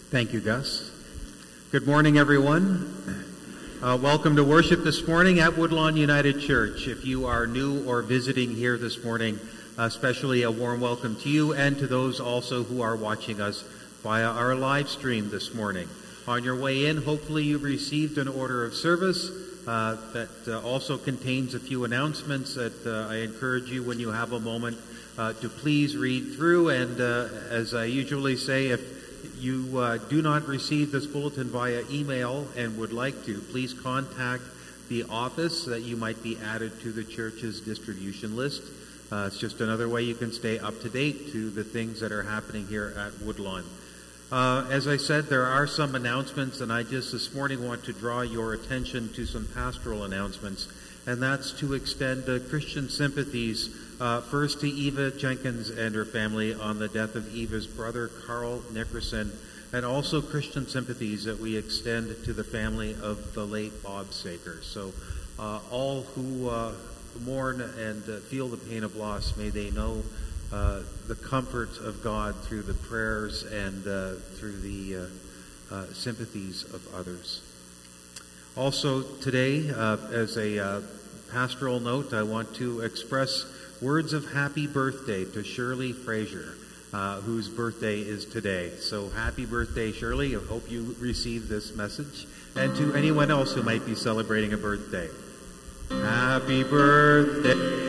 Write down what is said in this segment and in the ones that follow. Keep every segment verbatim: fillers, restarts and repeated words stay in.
Thank you, Gus. Good morning, everyone. Uh, welcome to worship this morning at Woodlawn United Church. If you are new or visiting here this morning, especially a warm welcome to you and to those also who are watching us via our live stream this morning. On your way in, hopefully you've received an order of service uh, that uh, also contains a few announcements that uh, I encourage you, when you have a moment, uh, to please read through. And uh, as I usually say, if you uh, do not receive this bulletin via email and would like to, please contact the office that you might be added to the church's distribution list. Uh, it's just another way you can stay up to date to the things that are happening here at Woodlawn. Uh, as I said, there are some announcements, and I just this morning want to draw your attention to some pastoral announcements, and that's to extend uh, Christian sympathies uh, first to Eva Jenkins and her family on the death of Eva's brother, Carl Nickerson, and also Christian sympathies that we extend to the family of the late Bob Saker. So uh, all who uh, mourn and uh, feel the pain of loss, may they know uh, the comfort of God through the prayers and uh, through the uh, uh, sympathies of others. Also today, uh, as a uh, pastoral note, I want to express words of happy birthday to Shirley Fraser, uh, whose birthday is today. So happy birthday, Shirley. I hope you received this message. And to anyone else who might be celebrating a birthday. Happy birthday.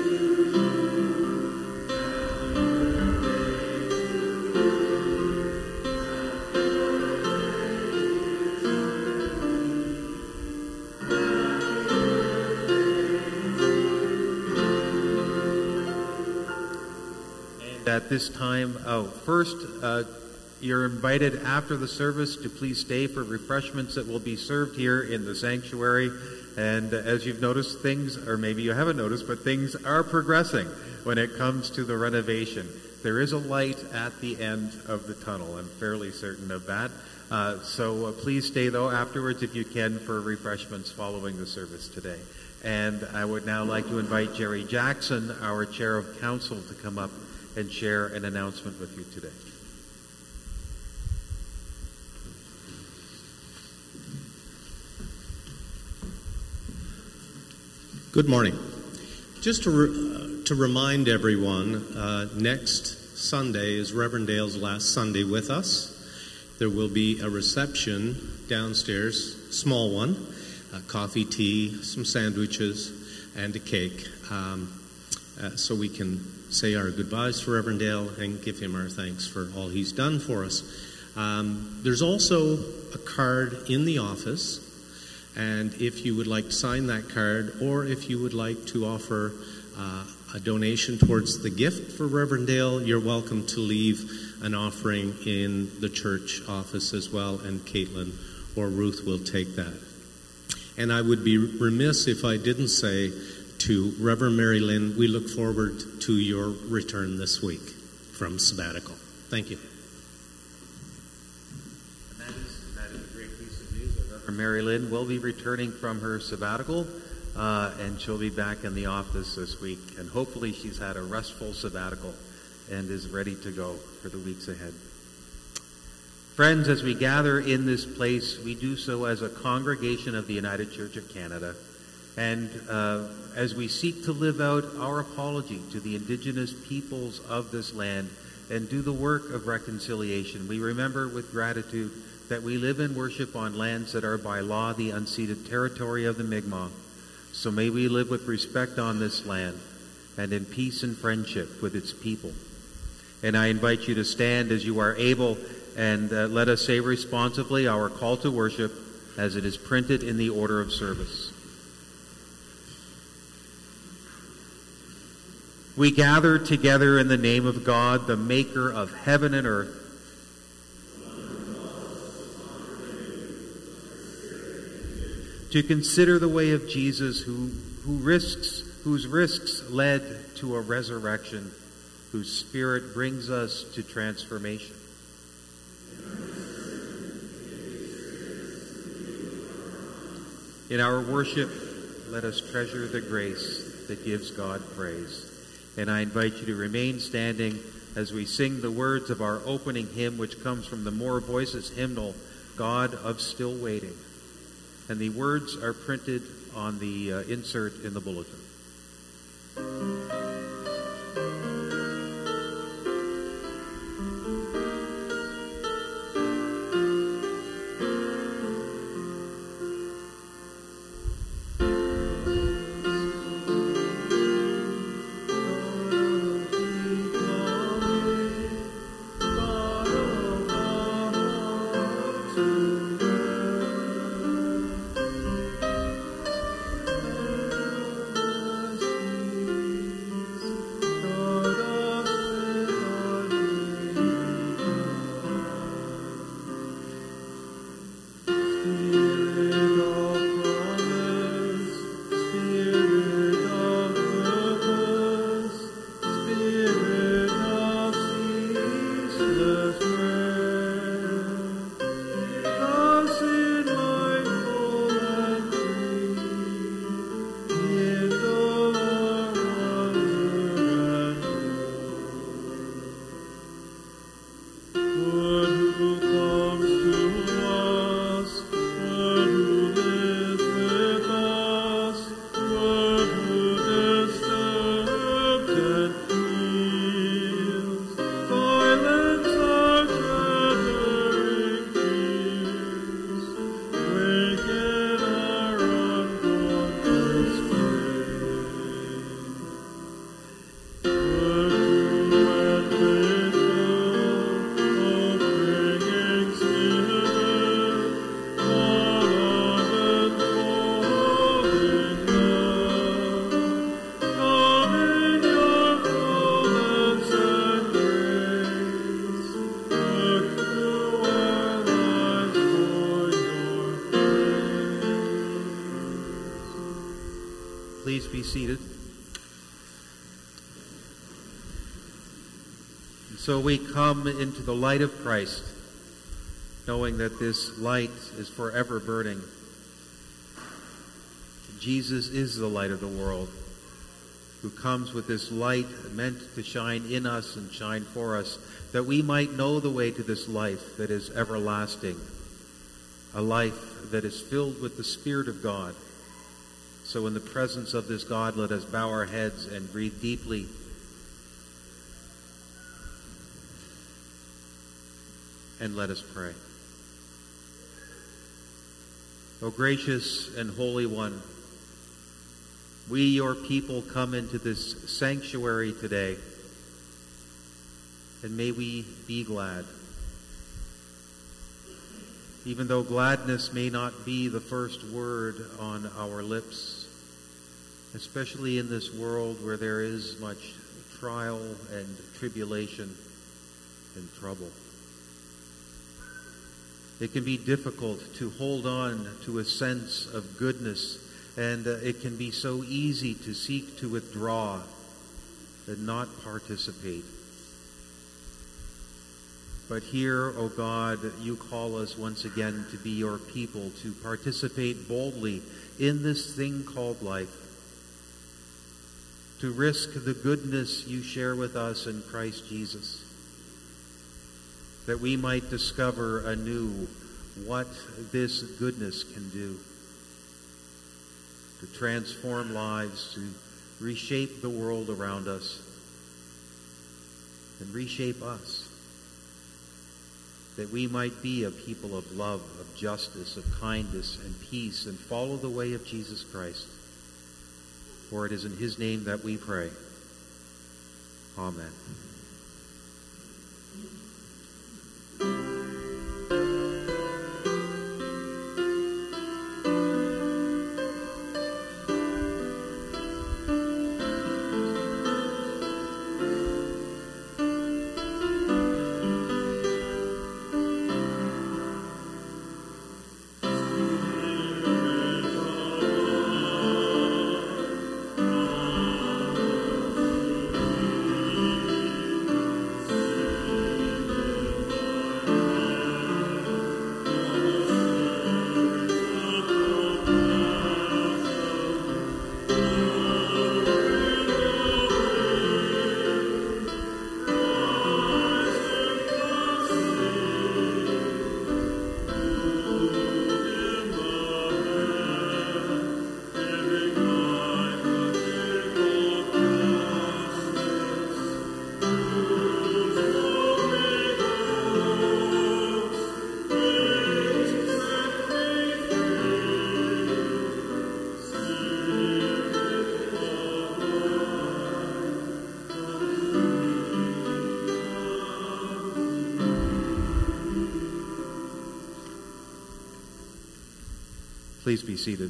At this time, oh, first, uh, you're invited after the service to please stay for refreshments that will be served here in the sanctuary. And uh, as you've noticed, things, or maybe you haven't noticed, but things are progressing when it comes to the renovation. There is a light at the end of the tunnel. I'm fairly certain of that. Uh, so uh, please stay, though, afterwards if you can, for refreshments following the service today. And I would now like to invite Jerry Jackson, our Chair of Council, to come up and share an announcement with you today. Good morning. Just to, re uh, to remind everyone, uh, next Sunday is Reverend Dale's last Sunday with us. There will be a reception downstairs, small one, uh, coffee, tea, some sandwiches, and a cake, um, uh, so we can say our goodbyes for Reverend Dale and give him our thanks for all he's done for us. Um, there's also a card in the office, and if you would like to sign that card, or if you would like to offer uh, a donation towards the gift for Reverend Dale, you're welcome to leave an offering in the church office as well, and Caitlin or Ruth will take that. And I would be remiss if I didn't say to Reverend Mary Lynn, we look forward to your return this week from sabbatical. Thank you. And that is, that is a great piece of news. Reverend Mary Lynn will be returning from her sabbatical, uh, and she'll be back in the office this week. And hopefully she's had a restful sabbatical and is ready to go for the weeks ahead. Friends, as we gather in this place, we do so as a congregation of the United Church of Canada. And uh, as we seek to live out our apology to the Indigenous peoples of this land and do the work of reconciliation, we remember with gratitude that we live and worship on lands that are by law the unceded territory of the Mi'kmaq. So may we live with respect on this land and in peace and friendship with its people. And I invite you to stand as you are able, and uh, let us say responsively our call to worship as it is printed in the order of service. We gather together in the name of God, the maker of heaven and earth. To consider the way of Jesus, who, who risks, whose risks led to a resurrection, whose spirit brings us to transformation. In our worship, let us treasure the grace that gives God praise. And I invite you to remain standing as we sing the words of our opening hymn, which comes from the More Voices hymnal, God of Still Waiting. And the words are printed on the uh, insert in the bulletin. Please be seated. And so we come into the light of Christ, knowing that this light is forever burning. Jesus is the light of the world, who comes with this light meant to shine in us and shine for us, that we might know the way to this life that is everlasting, a life that is filled with the Spirit of God. So in the presence of this God, let us bow our heads and breathe deeply. And let us pray. O gracious and Holy One, we, your people, come into this sanctuary today, and may we be glad. Even though gladness may not be the first word on our lips, especially in this world where there is much trial and tribulation and trouble. It can be difficult to hold on to a sense of goodness, and uh, it can be so easy to seek to withdraw and not participate. But here, O God, you call us once again to be your people, to participate boldly in this thing called life, to risk the goodness you share with us in Christ Jesus, that we might discover anew what this goodness can do, to transform lives, to reshape the world around us, and reshape us, that we might be a people of love, of justice, of kindness, and peace, and follow the way of Jesus Christ. For it is in his name that we pray. Amen. Please be seated.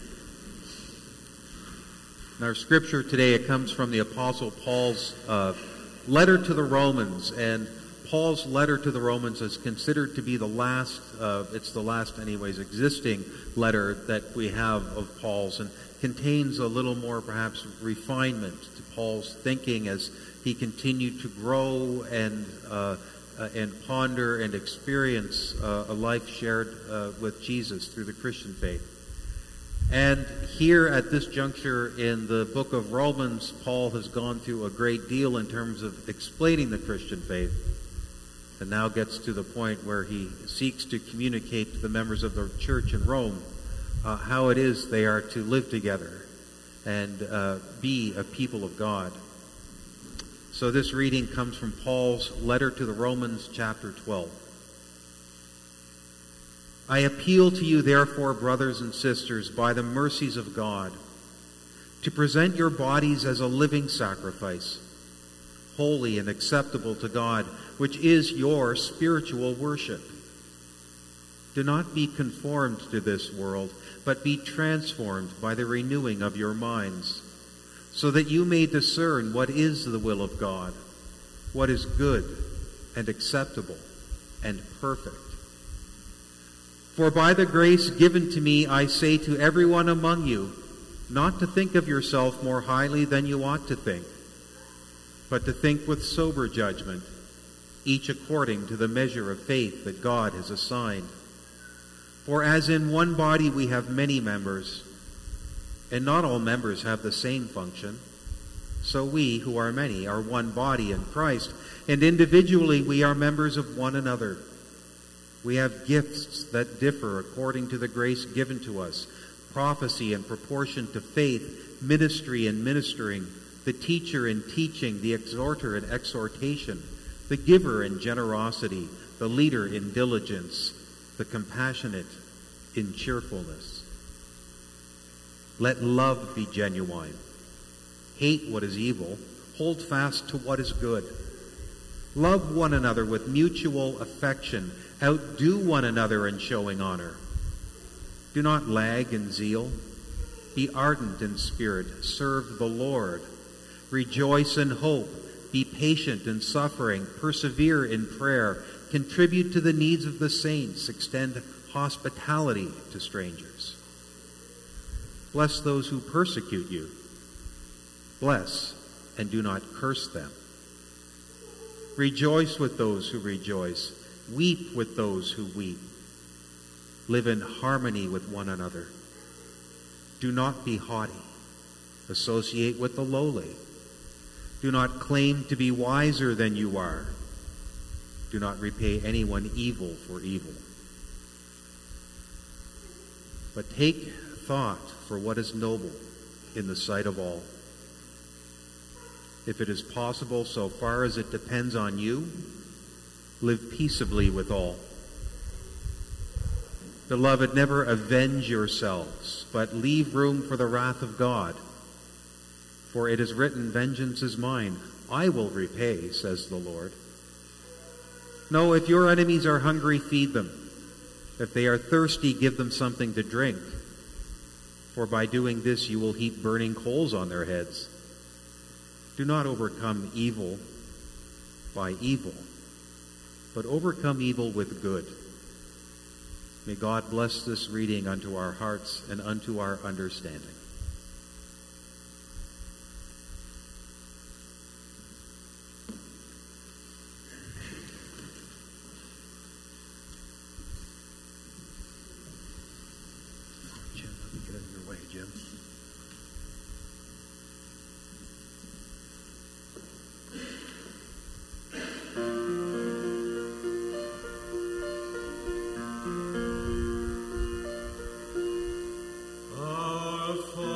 In our scripture today, it comes from the Apostle Paul's uh, letter to the Romans, and Paul's letter to the Romans is considered to be the last, uh, it's the last anyways, existing letter that we have of Paul's, and contains a little more perhaps refinement to Paul's thinking as he continued to grow and uh, uh, and ponder and experience uh, a life shared uh, with Jesus through the Christian faith. And here at this juncture in the book of Romans, Paul has gone through a great deal in terms of explaining the Christian faith, and now gets to the point where he seeks to communicate to the members of the church in Rome uh, how it is they are to live together and uh, be a people of God. So this reading comes from Paul's letter to the Romans, chapter twelve. I appeal to you, therefore, brothers and sisters, by the mercies of God, to present your bodies as a living sacrifice, holy and acceptable to God, which is your spiritual worship. Do not be conformed to this world, but be transformed by the renewing of your minds, so that you may discern what is the will of God, what is good and acceptable and perfect. For by the grace given to me, I say to everyone among you, not to think of yourself more highly than you ought to think, but to think with sober judgment, each according to the measure of faith that God has assigned. For as in one body we have many members, and not all members have the same function, so we, who are many, are one body in Christ, and individually we are members of one another. We have gifts that differ according to the grace given to us, prophecy in proportion to faith, ministry in ministering, the teacher in teaching, the exhorter in exhortation, the giver in generosity, the leader in diligence, the compassionate in cheerfulness. Let love be genuine. Hate what is evil. Hold fast to what is good. Love one another with mutual affection. Outdo one another in showing honor. Do not lag in zeal. Be ardent in spirit. Serve the Lord. Rejoice in hope. Be patient in suffering. Persevere in prayer. Contribute to the needs of the saints. Extend hospitality to strangers. Bless those who persecute you. Bless and do not curse them. Rejoice with those who rejoice. Weep with those who weep. Live in harmony with one another. Do not be haughty. Associate with the lowly. Do not claim to be wiser than you are. Do not repay anyone evil for evil. But take thought for what is noble in the sight of all. If it is possible, so far as it depends on you, live peaceably with all. Beloved, never avenge yourselves, but leave room for the wrath of God. For it is written, vengeance is mine. I will repay, says the Lord. No, if your enemies are hungry, feed them. If they are thirsty, give them something to drink. For by doing this, you will heap burning coals on their heads. Do not overcome evil by evil, but overcome evil with good. May God bless this reading unto our hearts and unto our understanding. Jim, let me get out of your way, Jim. Our Father,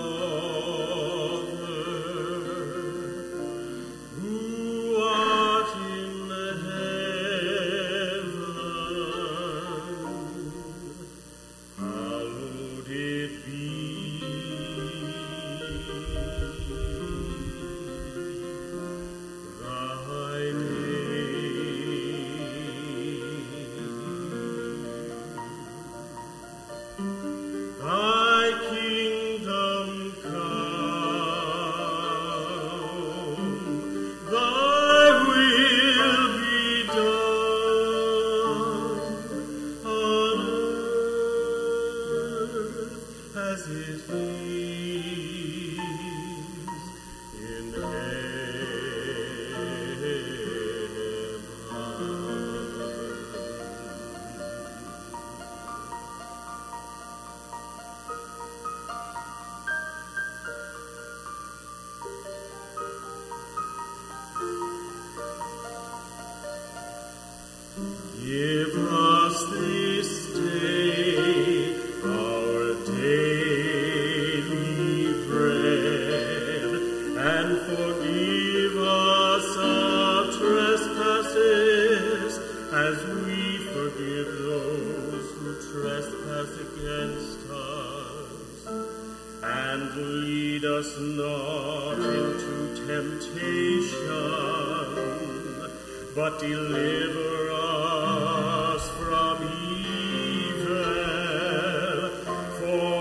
Give us this day our daily bread, and forgive us our trespasses, as we forgive those who trespass against us. And lead us not into temptation, but deliver us from evil. For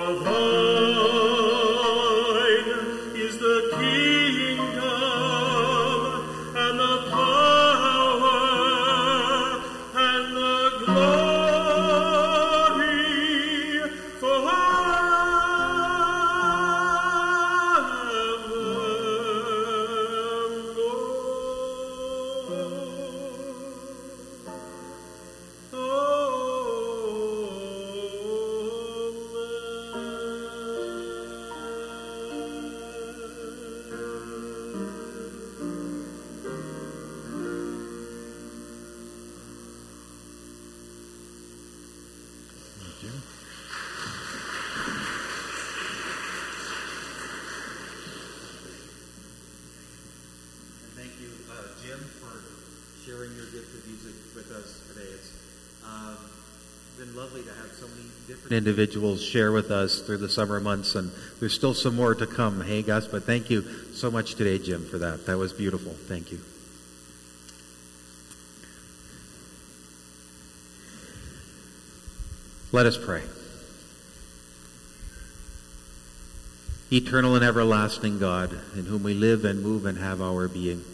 thine is the kingdom, and the power, and the glory sharing your gift of music with us today. It's um, been lovely to have so many different individuals share with us through the summer months, and there's still some more to come. Hey, Gus, but thank you so much today, Jim, for that. That was beautiful. Thank you. Let us pray. Eternal and everlasting God, in whom we live and move and have our being,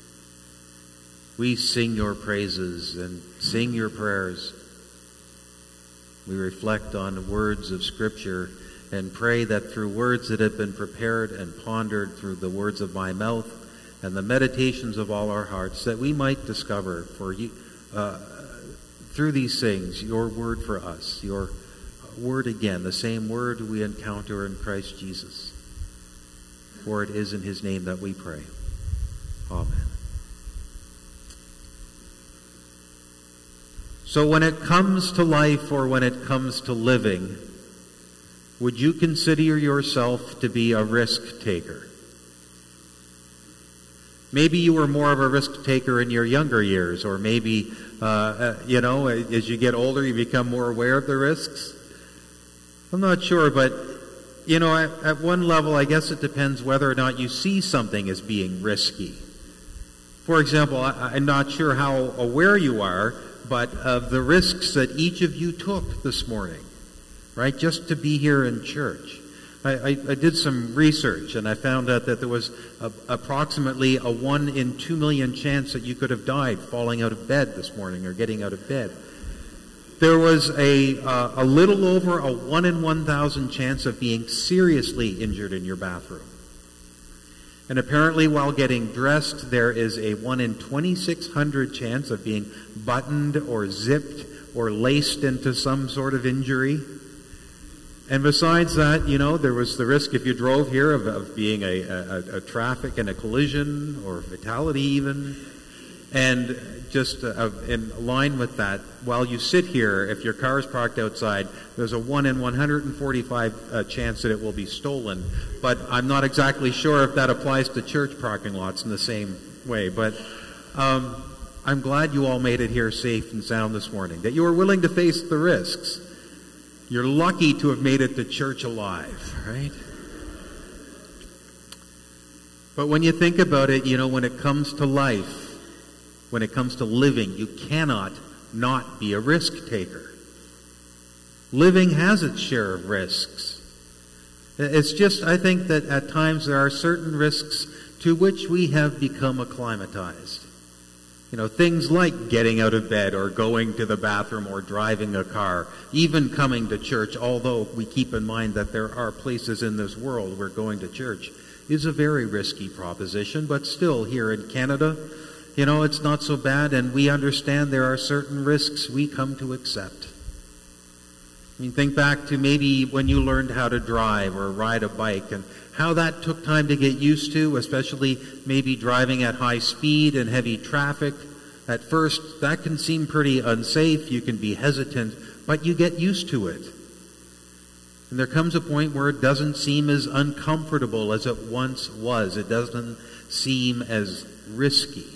we sing your praises and sing your prayers. We reflect on words of Scripture and pray that through words that have been prepared and pondered through the words of my mouth and the meditations of all our hearts, that we might discover for you, uh, through these things, your word for us, your word again, the same word we encounter in Christ Jesus. For it is in his name that we pray. Amen. So when it comes to life, or when it comes to living, would you consider yourself to be a risk taker? Maybe you were more of a risk taker in your younger years, or maybe, uh, uh, you know, as you get older, you become more aware of the risks. I'm not sure, but, you know, at, at one level, I guess it depends whether or not you see something as being risky. For example, I, I'm not sure how aware you are, but of the risks that each of you took this morning, right, just to be here in church. I, I, I did some research, and I found out that there was a, approximately a one in two million chance that you could have died falling out of bed this morning or getting out of bed. There was a, uh, a little over a one in one thousand chance of being seriously injured in your bathroom. And apparently while getting dressed, there is a one in twenty-six hundred chance of being buttoned or zipped or laced into some sort of injury. And besides that, you know, there was the risk if you drove here of, of being a, a, a traffic and a collision or fatality even. And just uh, in line with that, while you sit here, if your car is parked outside, there's a one in one hundred forty-five uh, chance that it will be stolen. But I'm not exactly sure if that applies to church parking lots in the same way. But um, I'm glad you all made it here safe and sound this morning, that you were willing to face the risks. You're lucky to have made it to church alive, right? But when you think about it, you know, when it comes to life, when it comes to living, you cannot not be a risk taker. Living has its share of risks. It's just, I think that at times there are certain risks to which we have become acclimatized. You know, things like getting out of bed or going to the bathroom or driving a car, even coming to church, although we keep in mind that there are places in this world where going to church is a very risky proposition, but still here in Canada, you know, it's not so bad, and we understand there are certain risks we come to accept. I mean, think back to maybe when you learned how to drive or ride a bike and how that took time to get used to, especially maybe driving at high speed and heavy traffic. At first, that can seem pretty unsafe. You can be hesitant, but you get used to it. And there comes a point where it doesn't seem as uncomfortable as it once was. It doesn't seem as risky.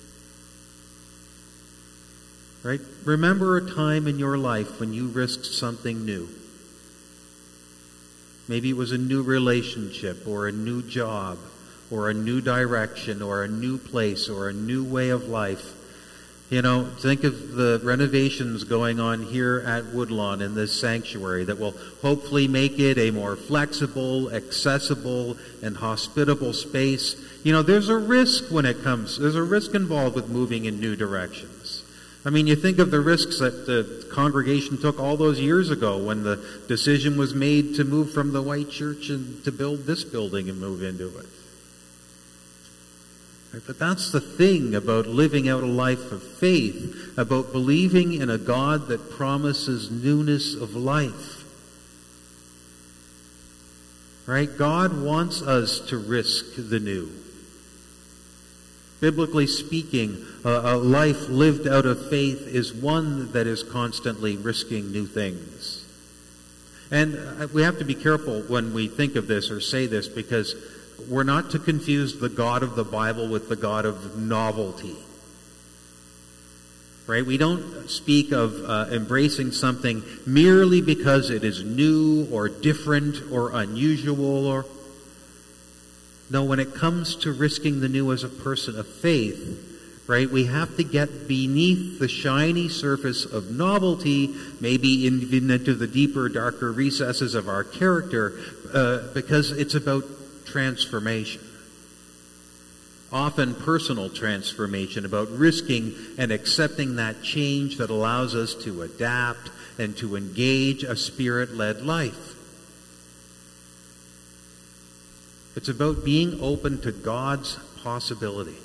Right? Remember a time in your life when you risked something new. Maybe it was a new relationship or a new job or a new direction or a new place or a new way of life. You know, think of the renovations going on here at Woodlawn in this sanctuary that will hopefully make it a more flexible, accessible, and hospitable space. You know, there's a risk when it comes, there's a risk involved with moving in new directions. I mean, you think of the risks that the congregation took all those years ago when the decision was made to move from the white church and to build this building and move into it. But that's the thing about living out a life of faith, about believing in a God that promises newness of life. Right? God wants us to risk the new. Biblically speaking, a, a life lived out of faith is one that is constantly risking new things. And we have to be careful when we think of this or say this, because we're not to confuse the God of the Bible with the God of novelty. Right? We don't speak of uh, embracing something merely because it is new or different or unusual. Or No, when it comes to risking the new as a person of faith, right, we have to get beneath the shiny surface of novelty, maybe even into the deeper, darker recesses of our character, uh, because it's about transformation. Often personal transformation, about risking and accepting that change that allows us to adapt and to engage a Spirit-led life. It's about being open to God's possibility.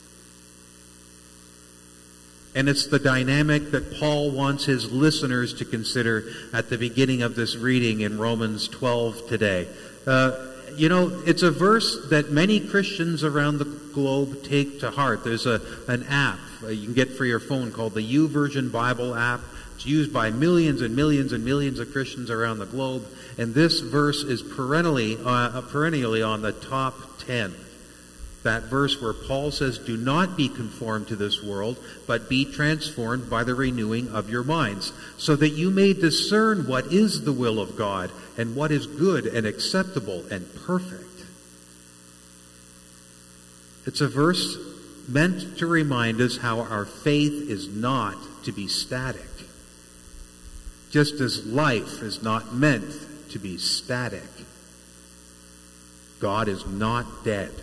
And it's the dynamic that Paul wants his listeners to consider at the beginning of this reading in Romans twelve today. Uh, You know, it's a verse that many Christians around the globe take to heart. There's a an app uh, you can get for your phone called the YouVersion Bible app. It's used by millions and millions and millions of Christians around the globe. And this verse is perennially, uh, perennially on the top ten. That verse where Paul says, "Do not be conformed to this world, but be transformed by the renewing of your minds, so that you may discern what is the will of God, and what is good and acceptable and perfect." It's a verse meant to remind us how our faith is not to be static, just as life is not meant to be static. God is not dead.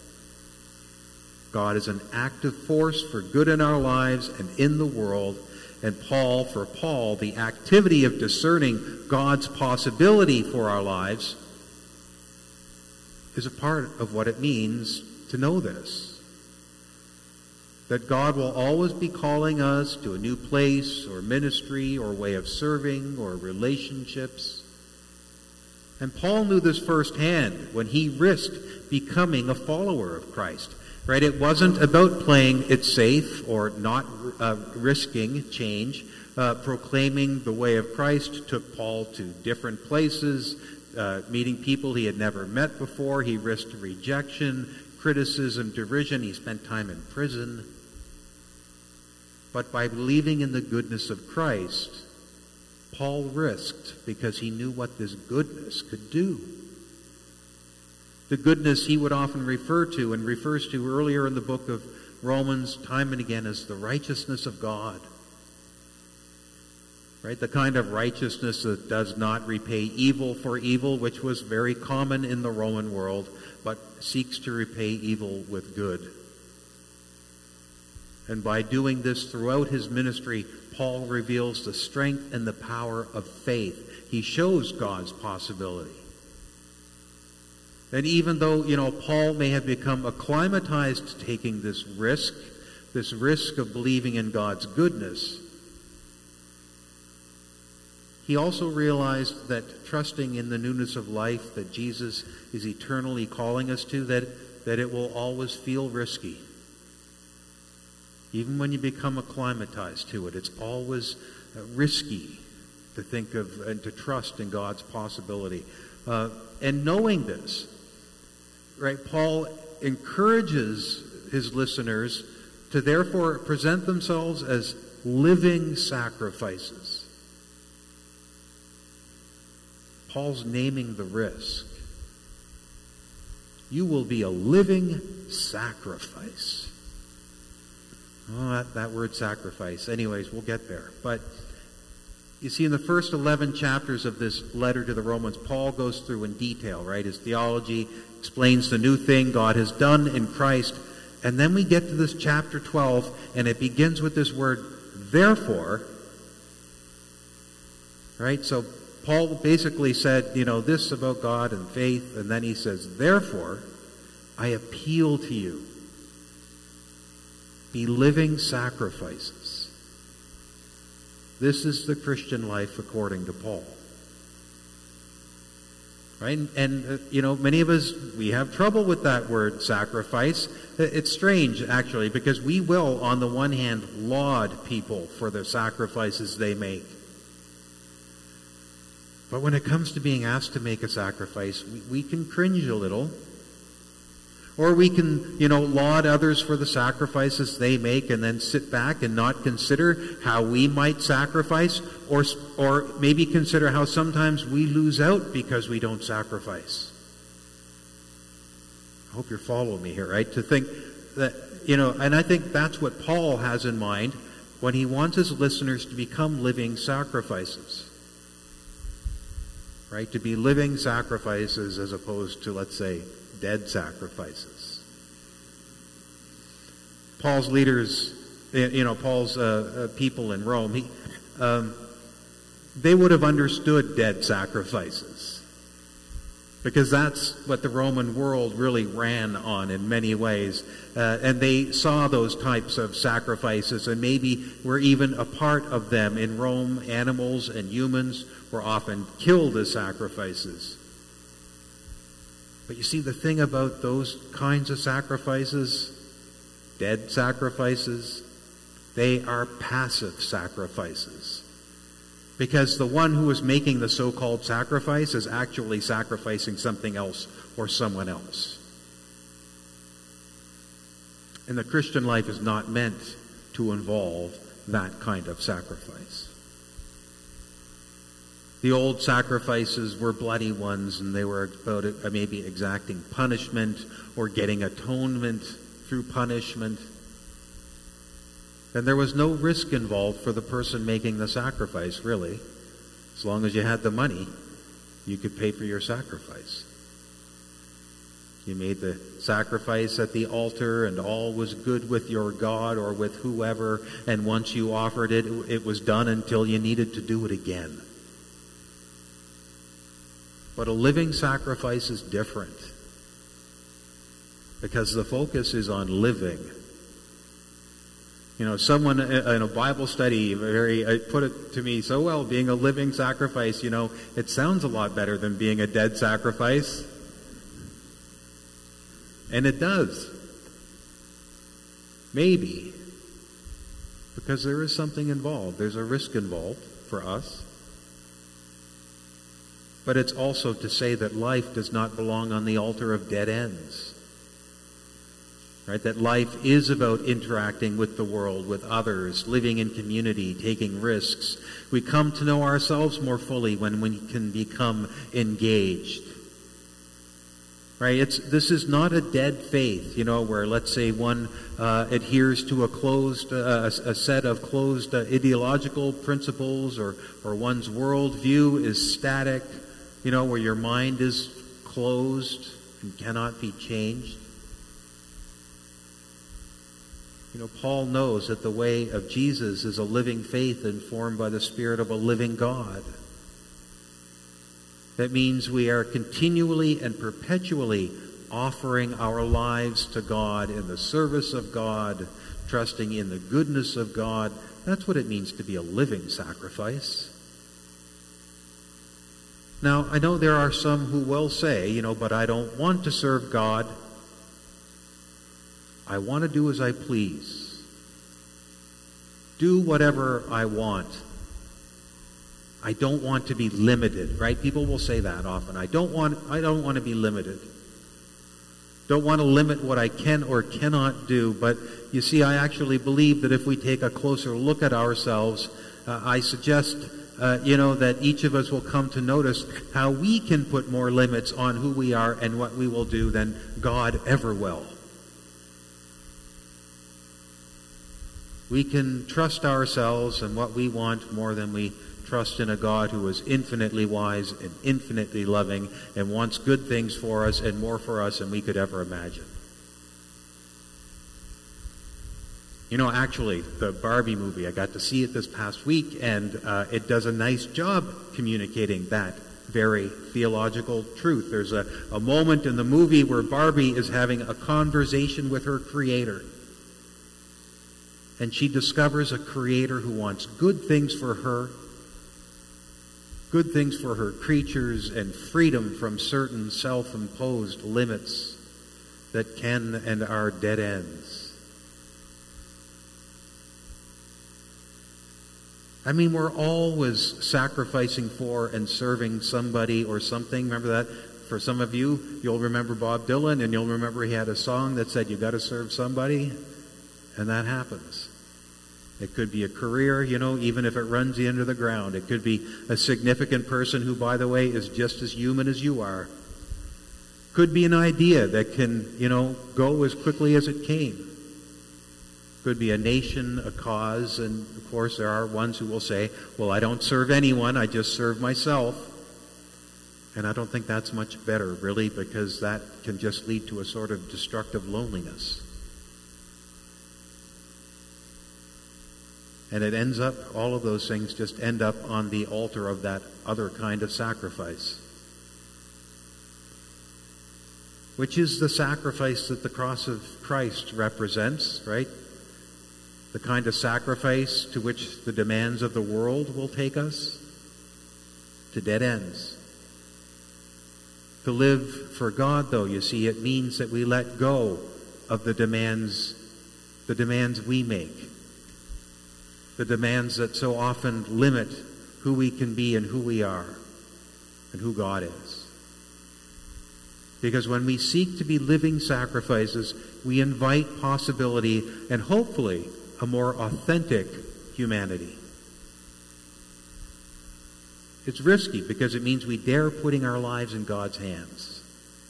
God is an active force for good in our lives and in the world. And Paul, for Paul, the activity of discerning God's possibility for our lives is a part of what it means to know this. That God will always be calling us to a new place or ministry or way of serving or relationships. And Paul knew this firsthand when he risked becoming a follower of Christ. Right? It wasn't about playing it safe or not uh, risking change. Uh, proclaiming the way of Christ took Paul to different places, uh, meeting people he had never met before. He risked rejection, criticism, derision. He spent time in prison. But by believing in the goodness of Christ, Paul risked because he knew what this goodness could do. The goodness he would often refer to and refers to earlier in the book of Romans time and again as the righteousness of God. Right? The kind of righteousness that does not repay evil for evil, which was very common in the Roman world, but seeks to repay evil with good. And by doing this throughout his ministry, Paul reveals the strength and the power of faith. He shows God's possibility. And even though, you know, Paul may have become acclimatized to taking this risk, this risk of believing in God's goodness, he also realized that trusting in the newness of life that Jesus is eternally calling us to, that, that it will always feel risky. Even when you become acclimatized to it, it's always uh, risky to think of and to trust in God's possibility. Uh, and knowing this, right, Paul encourages his listeners to therefore present themselves as living sacrifices. Paul's naming the risk. You will be a living sacrifice. Oh, that, that word sacrifice. Anyways, we'll get there. But you see, in the first eleven chapters of this letter to the Romans, Paul goes through in detail, right? His theology explains the new thing God has done in Christ. And then we get to this chapter twelve, and it begins with this word, therefore. Right? So Paul basically said, you know, this about God and faith, and then he says, therefore, I appeal to you. Be living sacrifices. This is the Christian life according to Paul. Right? And, and uh, you know, many of us, we have trouble with that word sacrifice. It's strange, actually, because we will, on the one hand, laud people for the sacrifices they make. But when it comes to being asked to make a sacrifice, we, we can cringe a little. Or we can, you know, laud others for the sacrifices they make and then sit back and not consider how we might sacrifice, or, or maybe consider how sometimes we lose out because we don't sacrifice. I hope you're following me here, right? To think that, you know, and I think that's what Paul has in mind when he wants his listeners to become living sacrifices. Right? To be living sacrifices as opposed to, let's say, dead sacrifices. Paul's leaders, you know, Paul's uh, uh, people in Rome, he, um, they would have understood dead sacrifices, because that's what the Roman world really ran on in many ways. Uh, and they saw those types of sacrifices, and maybe were even a part of them. In Rome, animals and humans were often killed as sacrifices. But you see, the thing about those kinds of sacrifices, dead sacrifices, they are passive sacrifices. Because the one who is making the so-called sacrifice is actually sacrificing something else or someone else. And the Christian life is not meant to involve that kind of sacrifice. The old sacrifices were bloody ones, and they were about uh, maybe exacting punishment or getting atonement through punishment. And there was no risk involved for the person making the sacrifice, really. As long as you had the money, you could pay for your sacrifice. You made the sacrifice at the altar, and all was good with your God or with whoever, and once you offered it, it was done until you needed to do it again. But a living sacrifice is different, because the focus is on living. You know, someone in a Bible study very uh, put it to me so well, being a living sacrifice, you know, it sounds a lot better than being a dead sacrifice. And it does. Maybe. Because there is something involved. There's a risk involved for us. But it's also to say that life does not belong on the altar of dead ends. Right? That life is about interacting with the world, with others, living in community, taking risks. We come to know ourselves more fully when we can become engaged. Right? It's, this is not a dead faith, you know, where, let's say, one uh, adheres to a closed, uh, a set of closed uh, ideological principles, or, or one's worldview is static, you know, where your mind is closed and cannot be changed. You know, Paul knows that the way of Jesus is a living faith informed by the Spirit of a living God. That means we are continually and perpetually offering our lives to God in the service of God, trusting in the goodness of God. That's what it means to be a living sacrifice. Now, I know there are some who will say, you know, but I don't want to serve God. I want to do as I please. do whatever I want. I don't want to be limited, right? People will say that often. I don't want, I don't want to be limited. Don't want to limit what I can or cannot do. But you see, I actually believe that if we take a closer look at ourselves, uh, I suggest, uh, you know, that each of us will come to notice how we can put more limits on who we are and what we will do than God ever will. We can trust ourselves and what we want more than we trust in a God who is infinitely wise and infinitely loving and wants good things for us and more for us than we could ever imagine. You know, actually, the Barbie movie, I got to see it this past week, and uh, it does a nice job communicating that very theological truth. There's a, a moment in the movie where Barbie is having a conversation with her creator. And she discovers a creator who wants good things for her, good things for her creatures, and freedom from certain self-imposed limits that can and are dead ends. I mean, we're always sacrificing for and serving somebody or something. Remember that? For some of you, you'll remember Bob Dylan, and you'll remember he had a song that said, you got to serve somebody, and that happens. It could be a career, you know, even if it runs you into the ground. It could be a significant person who, by the way, is just as human as you are. Could be an idea that can, you know, go as quickly as it came. Could be a nation, a cause, and of course there are ones who will say, well, I don't serve anyone, I just serve myself. And I don't think that's much better, really, because that can just lead to a sort of destructive loneliness. And it ends up, all of those things just end up on the altar of that other kind of sacrifice. Which is the sacrifice that the cross of Christ represents, right? The kind of sacrifice to which the demands of the world will take us to dead ends. To live for God, though, you see, it means that we let go of the demands, the demands we make. The demands that so often limit who we can be and who we are and who God is. Because when we seek to be living sacrifices, we invite possibility and hopefully a more authentic humanity. It's risky because it means we dare putting our lives in God's hands.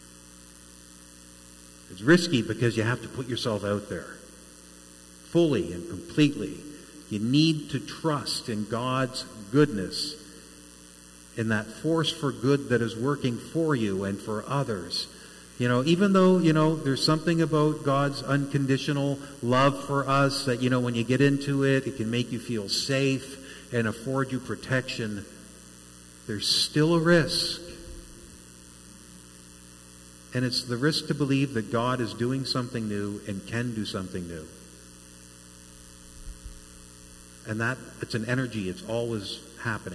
It's risky because you have to put yourself out there fully and completely. You need to trust in God's goodness, in that force for good that is working for you and for others. You know, even though, you know, there's something about God's unconditional love for us that, you know, when you get into it, it can make you feel safe and afford you protection. There's still a risk. And it's the risk to believe that God is doing something new and can do something new. And that, it's an energy, it's always happening.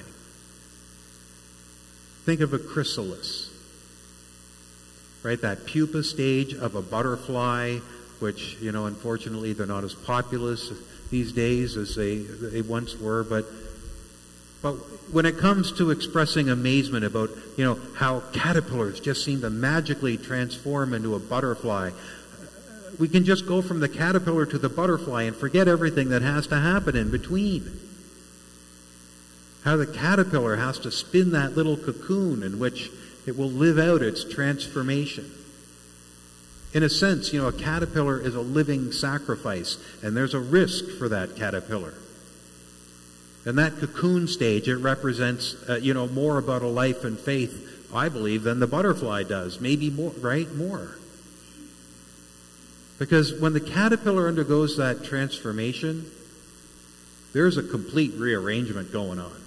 Think of a chrysalis, right? That pupa stage of a butterfly, which, you know, unfortunately they're not as populous these days as they, they once were, but but when it comes to expressing amazement about, you know, how caterpillars just seem to magically transform into a butterfly, we can just go from the caterpillar to the butterfly and forget everything that has to happen in between. How the caterpillar has to spin that little cocoon in which it will live out its transformation. In a sense, you know, a caterpillar is a living sacrifice, and there's a risk for that caterpillar. And that cocoon stage, it represents, uh, you know, more about a life and faith, I believe, than the butterfly does. Maybe more, right? More. Because when the caterpillar undergoes that transformation, there's a complete rearrangement going on.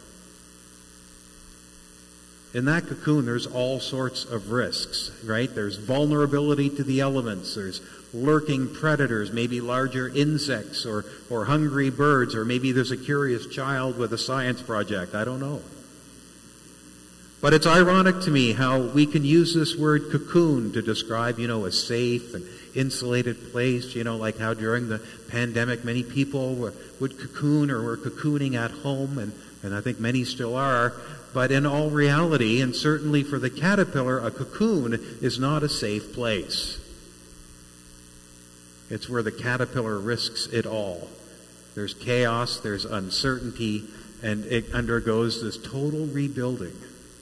In that cocoon, there's all sorts of risks, right? There's vulnerability to the elements. There's lurking predators, maybe larger insects or, or hungry birds, or maybe there's a curious child with a science project. I don't know. But it's ironic to me how we can use this word cocoon to describe, you know, a safe and insulated place, you know, like how during the pandemic many people were, would cocoon or were cocooning at home, and, and I think many still are. But in all reality, and certainly for the caterpillar, a cocoon is not a safe place. It's where the caterpillar risks it all. There's chaos, there's uncertainty, and it undergoes this total rebuilding.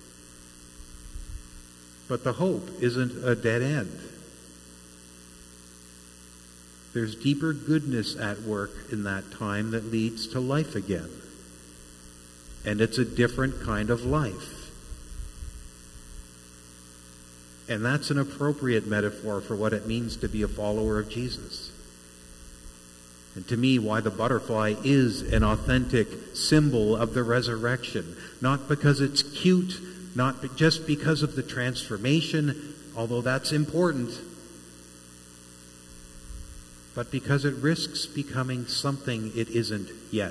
But the hope isn't a dead end. There's deeper goodness at work in that time that leads to life again. And it's a different kind of life. And that's an appropriate metaphor for what it means to be a follower of Jesus. And to me, why the butterfly is an authentic symbol of the resurrection. Not because it's cute, not just because of the transformation, although that's important, but because it risks becoming something it isn't yet.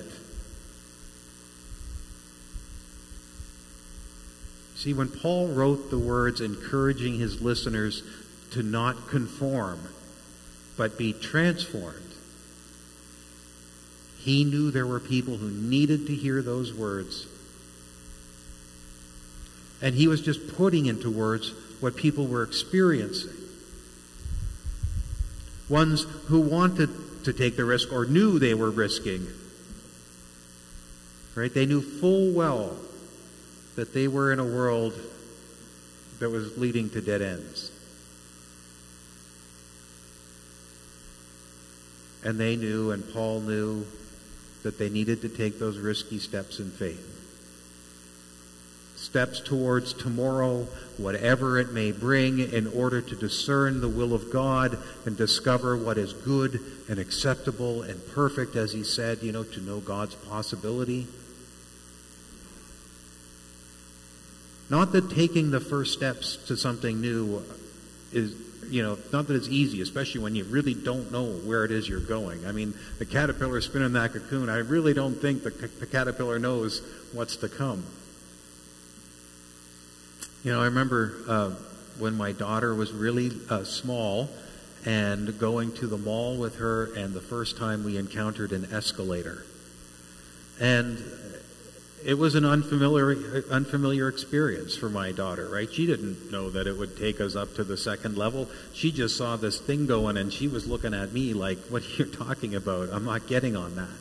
See, when Paul wrote the words encouraging his listeners to not conform, but be transformed, he knew there were people who needed to hear those words. And he was just putting into words what people were experiencing. Ones who wanted to take the risk or knew they were risking. Right? They knew full well that they were in a world that was leading to dead ends. And they knew, and Paul knew, that they needed to take those risky steps in faith. Steps towards tomorrow, whatever it may bring, in order to discern the will of God and discover what is good and acceptable and perfect, as he said, you know, to know God's possibility. Not that taking the first steps to something new is, you know, not that it's easy, especially when you really don't know where it is you're going. I mean, the caterpillar spinning that cocoon, I really don't think the, the caterpillar knows what's to come. You know, I remember uh, when my daughter was really uh, small and going to the mall with her, and the first time we encountered an escalator. And it was an unfamiliar unfamiliar experience for my daughter, right? She didn't know that it would take us up to the second level. She just saw this thing going, and she was looking at me like, what are you talking about? I'm not getting on that.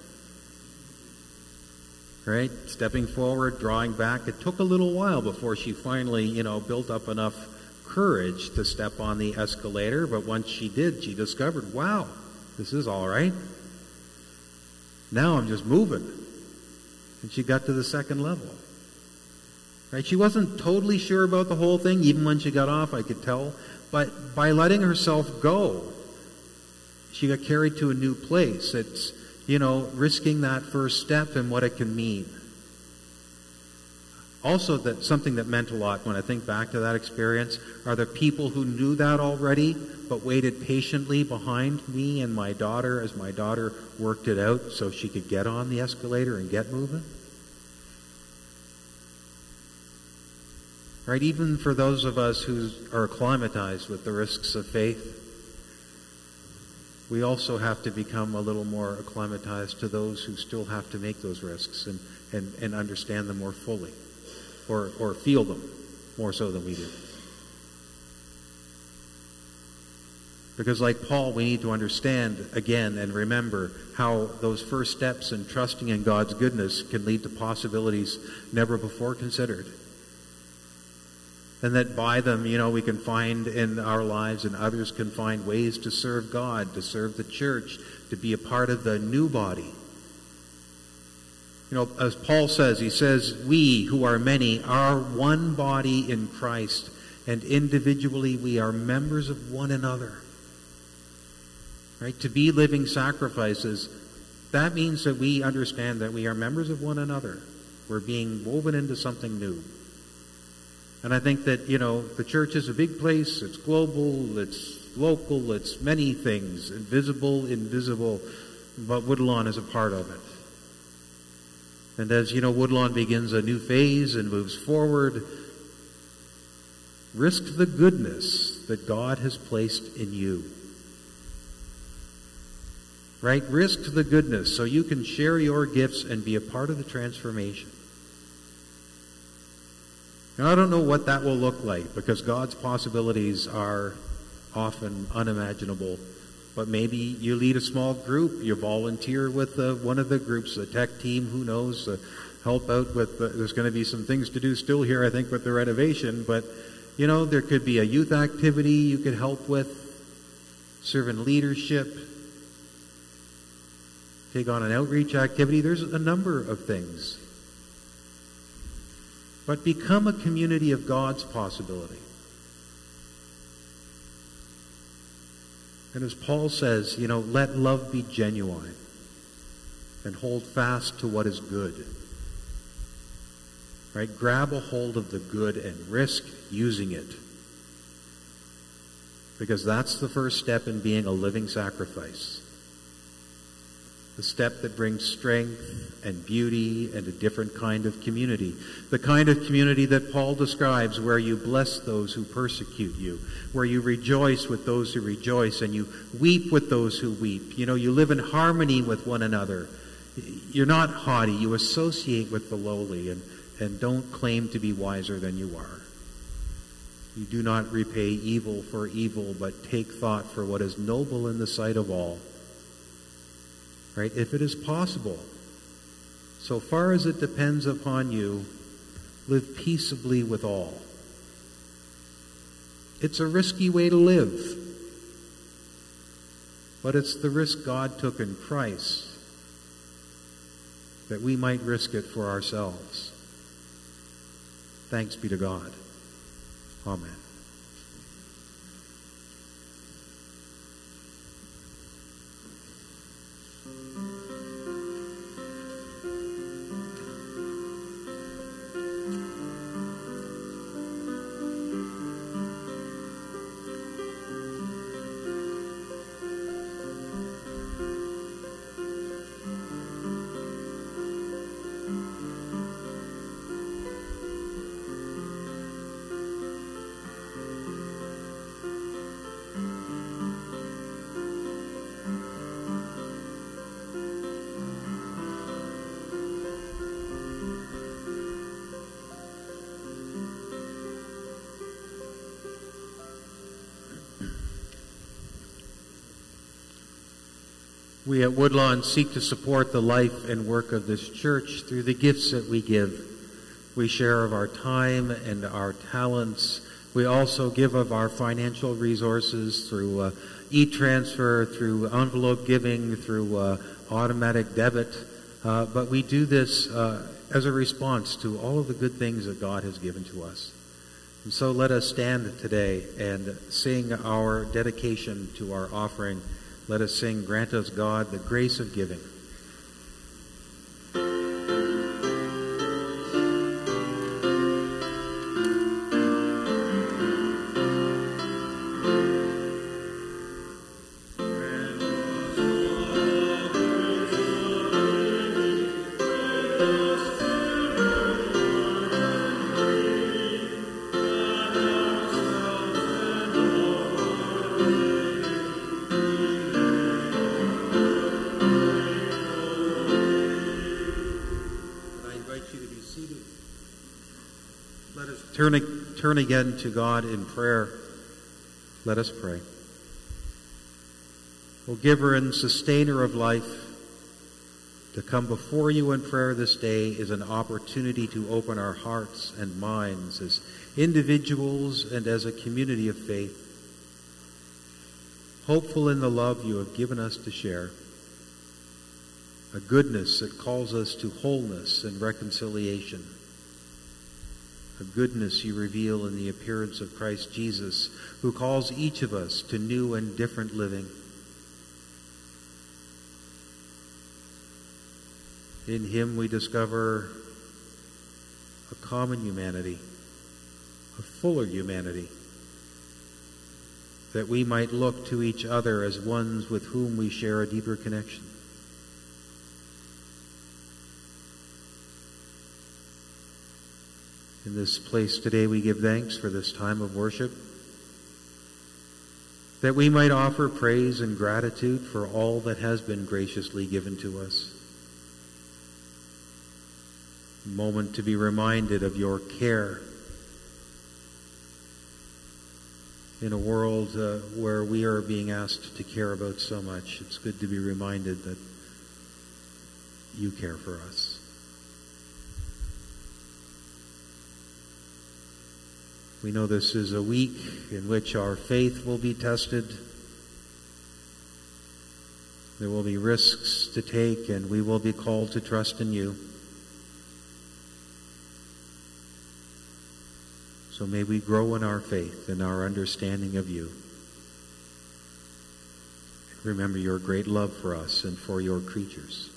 Right? Stepping forward, drawing back. It took a little while before she finally, you know, built up enough courage to step on the escalator. But once she did, she discovered, wow, this is all right. Now I'm just moving. And she got to the second level. Right? She wasn't totally sure about the whole thing. Even when she got off, I could tell. But by letting herself go, she got carried to a new place. It's, you know, risking that first step and what it can mean. Also, that something that meant a lot when I think back to that experience are the people who knew that already, but waited patiently behind me and my daughter as my daughter worked it out so she could get on the escalator and get moving. Right? Even for those of us who are acclimatized with the risks of faith, we also have to become a little more acclimatized to those who still have to make those risks and, and, and understand them more fully, or, or feel them more so than we do. Because like Paul, we need to understand again and remember how those first steps in trusting in God's goodness can lead to possibilities never before considered. And that by them, you know, we can find in our lives and others can find ways to serve God, to serve the church, to be a part of the new body. You know, as Paul says, he says, we who are many are one body in Christ, and individually we are members of one another. Right? To be living sacrifices, that means that we understand that we are members of one another. We're being woven into something new. And I think that, you know, the church is a big place. It's global, it's local, it's many things, visible, invisible, but Woodlawn is a part of it. And as, you know, Woodlawn begins a new phase and moves forward, risk the goodness that God has placed in you. right? Risk the goodness so you can share your gifts and be a part of the transformation. Now, I don't know what that will look like, because God's possibilities are often unimaginable. But maybe you lead a small group, you volunteer with uh, one of the groups, the tech team, who knows, uh, help out with, uh, there's going to be some things to do still here, I think, with the renovation. But, you know, there could be a youth activity you could help with, serve in leadership, take on an outreach activity. There's a number of things. But become a community of God's possibility. And as Paul says, you know, let love be genuine and hold fast to what is good. Right? Grab a hold of the good and risk using it. Because that's the first step in being a living sacrifice. The step that brings strength and beauty and a different kind of community. The kind of community that Paul describes, where you bless those who persecute you, where you rejoice with those who rejoice, and you weep with those who weep. You know, you live in harmony with one another. You're not haughty. You associate with the lowly, and, and don't claim to be wiser than you are. You do not repay evil for evil, but take thought for what is noble in the sight of all. Right? If it is possible, so far as it depends upon you, live peaceably with all. It's a risky way to live, but it's the risk God took in Christ that we might risk it for ourselves. Thanks be to God. Amen. We at Woodlawn seek to support the life and work of this church through the gifts that we give. We share of our time and our talents. We also give of our financial resources through uh, e-transfer, through envelope giving, through uh, automatic debit. Uh, but we do this uh, as a response to all of the good things that God has given to us. And so let us stand today and sing our dedication to our offering. Let us sing, "Grant us, God, the grace of giving." Turn, turn again to God in prayer. Let us pray. O giver and sustainer of life, to come before you in prayer this day is an opportunity to open our hearts and minds as individuals and as a community of faith, hopeful in the love you have given us to share, a goodness that calls us to wholeness and reconciliation, a goodness you reveal in the appearance of Christ Jesus, who calls each of us to new and different living. In him we discover a common humanity, a fuller humanity, that we might look to each other as ones with whom we share a deeper connection. In this place today, we give thanks for this time of worship, that we might offer praise and gratitude for all that has been graciously given to us. A moment to be reminded of your care in a world uh, where we are being asked to care about so much. It's good to be reminded that you care for us. We know this is a week in which our faith will be tested. There will be risks to take, and we will be called to trust in you. So may we grow in our faith and our understanding of you. Remember your great love for us and for your creatures.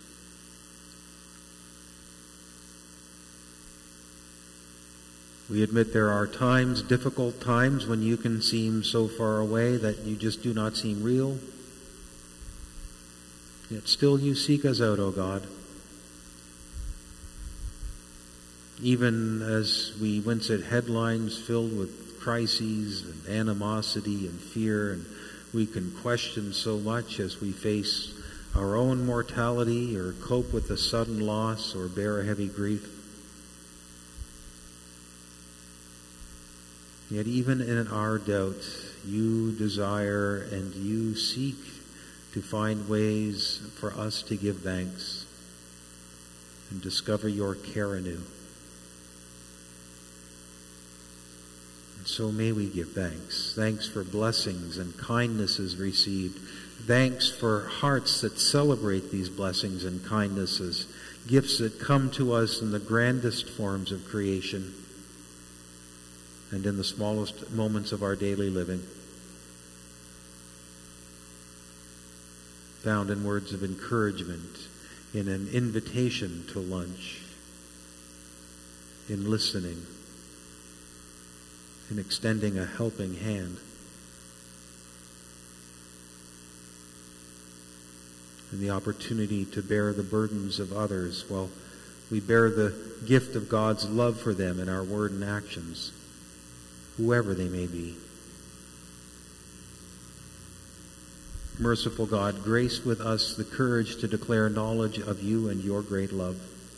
We admit there are times, difficult times, when you can seem so far away that you just do not seem real. Yet still you seek us out, O God. Even as we wince at headlines filled with crises and animosity and fear, and we can question so much as we face our own mortality or cope with a sudden loss or bear a heavy grief. Yet even in our doubt, you desire and you seek to find ways for us to give thanks and discover your care anew. And so may we give thanks. Thanks for blessings and kindnesses received. Thanks for hearts that celebrate these blessings and kindnesses, gifts that come to us in the grandest forms of creation and in the smallest moments of our daily living, found in words of encouragement, in an invitation to lunch, in listening, in extending a helping hand, in the opportunity to bear the burdens of others while we bear the gift of God's love for them in our word and actions, whoever they may be. Merciful God, grace with us the courage to declare knowledge of you and your great love.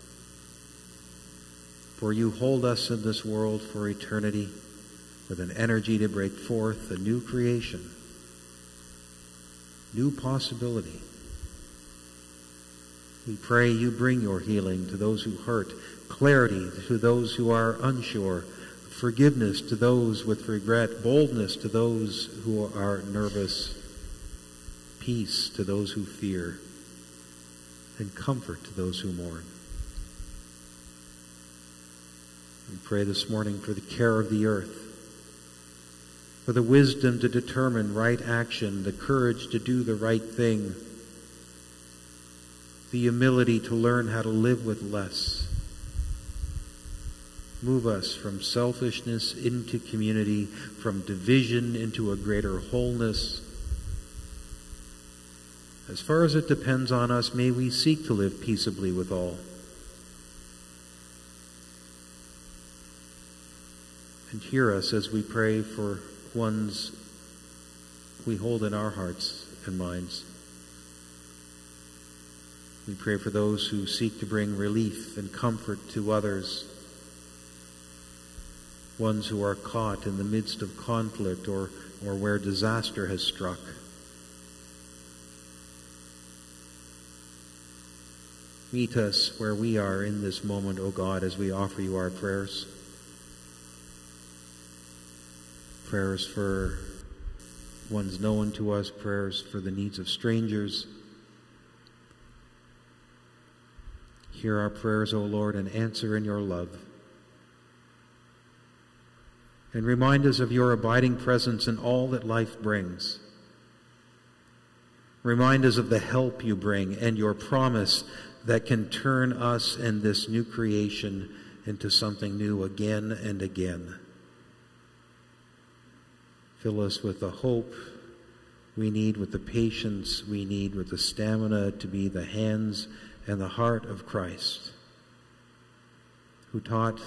For you hold us in this world for eternity with an energy to break forth a new creation, new possibility. We pray you bring your healing to those who hurt, clarity to those who are unsure, forgiveness to those with regret, boldness to those who are nervous, peace to those who fear, and comfort to those who mourn. We pray this morning for the care of the earth, for the wisdom to determine right action, the courage to do the right thing, the humility to learn how to live with less. Move us from selfishness into community, from division into a greater wholeness. As far as it depends on us, may we seek to live peaceably with all. And hear us as we pray for ones we hold in our hearts and minds. We pray for those who seek to bring relief and comfort to others, ones who are caught in the midst of conflict or, or where disaster has struck. Meet us where we are in this moment, O God, as we offer you our prayers. Prayers for ones known to us, prayers for the needs of strangers. Hear our prayers, O Lord, and answer in your love. And remind us of your abiding presence in all that life brings. Remind us of the help you bring and your promise that can turn us and this new creation into something new again and again. Fill us with the hope we need, with the patience we need, with the stamina to be the hands and the heart of Christ, who taught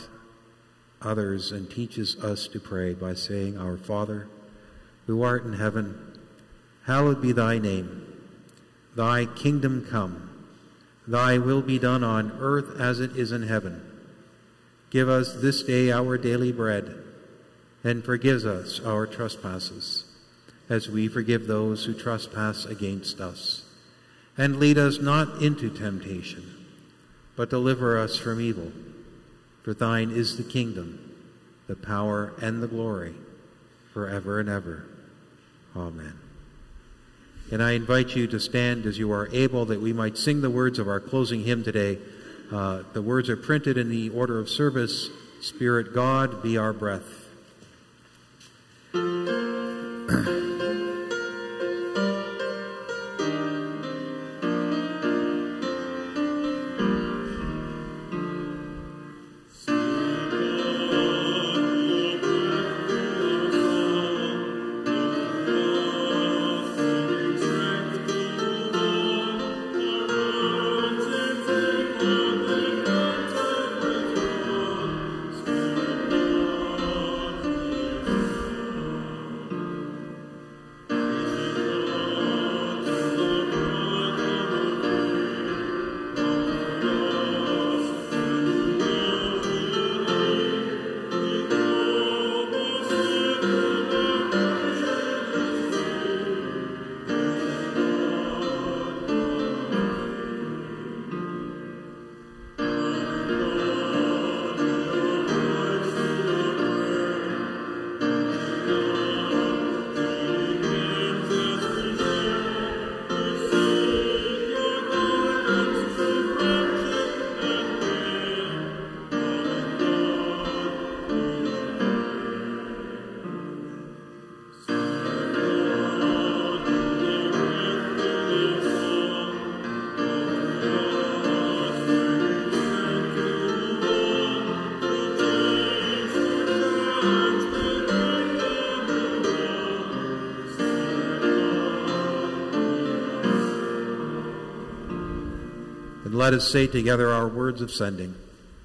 others and teaches us to pray by saying, Our Father, who art in heaven, Hallowed be thy name. Thy kingdom come. Thy will be done on earth as it is in heaven. Give us this day our daily bread, and forgive us our trespasses, as we forgive those who trespass against us. And lead us not into temptation, but deliver us from evil. For thine is the kingdom, the power, and the glory, forever and ever. Amen. And I invite you to stand as you are able, that we might sing the words of our closing hymn today. Uh, the words are printed in the order of service. Spirit God, be our breath. Let us say together our words of sending.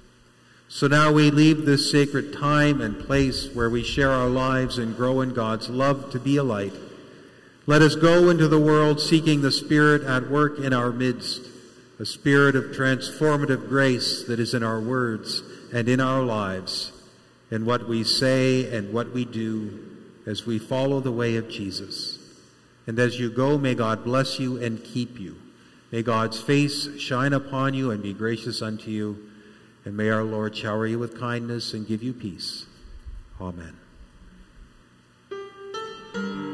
So now we leave this sacred time and place where we share our lives and grow in God's love to be a light. Let us go into the world seeking the Spirit at work in our midst, a spirit of transformative grace that is in our words and in our lives, in what we say and what we do as we follow the way of Jesus. And as you go, may God bless you and keep you. May God's face shine upon you and be gracious unto you. And may our Lord shower you with kindness and give you peace. Amen.